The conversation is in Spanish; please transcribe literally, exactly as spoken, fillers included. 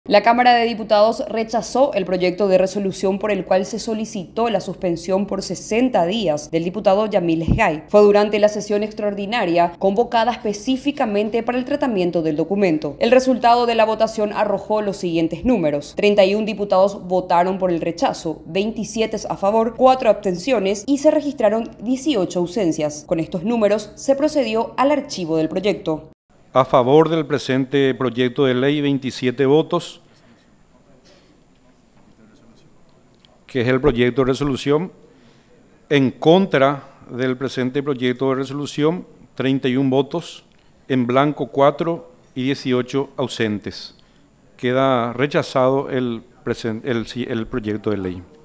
La Cámara de Diputados rechazó el proyecto de resolución por el cual se solicitó la suspensión por sesenta días del diputado Yamil Esgay. Fue durante la sesión extraordinaria convocada específicamente para el tratamiento del documento. El resultado de la votación arrojó los siguientes números: treinta y uno diputados votaron por el rechazo, veintisiete a favor, cuatro abstenciones y se registraron dieciocho ausencias. Con estos números se procedió al archivo del proyecto. A favor del presente proyecto de ley, veintisiete votos, que es el proyecto de resolución. En contra del presente proyecto de resolución, treinta y uno votos, en blanco cuatro y dieciocho ausentes. Queda rechazado el, el, el proyecto de ley.